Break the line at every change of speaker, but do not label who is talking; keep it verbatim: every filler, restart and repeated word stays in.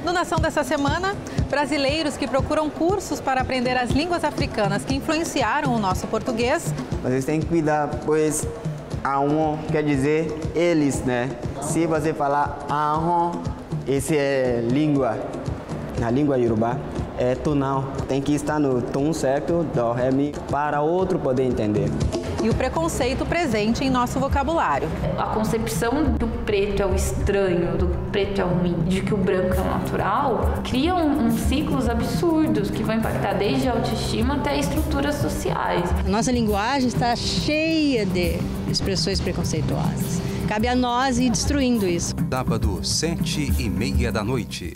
No Nação dessa semana, brasileiros que procuram cursos para aprender as línguas africanas que influenciaram o nosso português.
Vocês têm que cuidar, pois ahon quer dizer eles, né? Se você falar ahon, esse é língua, na língua iorubá, é tonal. Tem que estar no tom certo, dó, ré, mi, para outro poder entender.
E o preconceito presente em nosso vocabulário.
A concepção do preto é o estranho, do preto é o ruim, de que o branco é o natural, cria um, um ciclos absurdos que vão impactar desde a autoestima até estruturas sociais.
A nossa linguagem está cheia de expressões preconceituosas. Cabe a nós ir destruindo isso.
Sábado, sete e meia da noite.